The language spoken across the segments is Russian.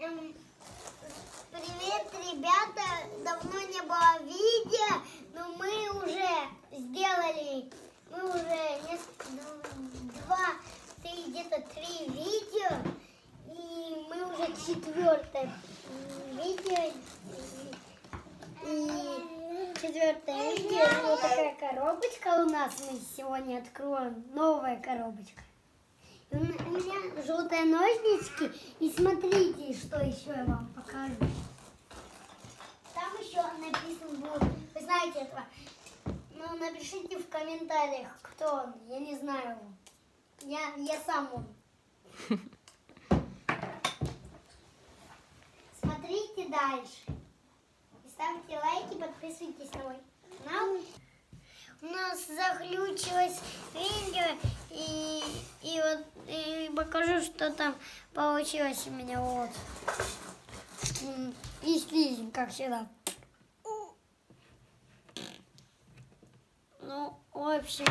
Привет, ребята! Давно не было видео, но мы уже сделали, где-то 3 видео, и мы уже 4-е видео. И 4-е видео, вот такая коробочка у нас, мы сегодня откроем, новая коробочка. У меня желтые ножнички, и смотрите, что еще я вам покажу. Там еще написано будет, вы знаете этого, ну напишите в комментариях, кто он, я не знаю его. Я сам он. Смотрите дальше. И ставьте лайки, подписывайтесь на мой канал. У нас заключилось видео, и покажу, что там получилось у меня. Вот. И слизень, как всегда. Ну, в общем,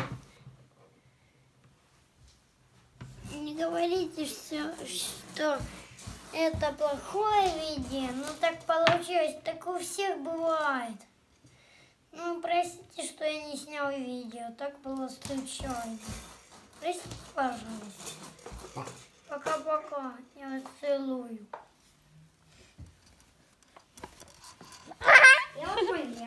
не говорите, что это плохое видео, но так получилось, так у всех бывает. Ну, простите, что я не снял видео, так было случайно. Простите, пожалуйста. Пока-пока, я вас целую. Я вас люблю.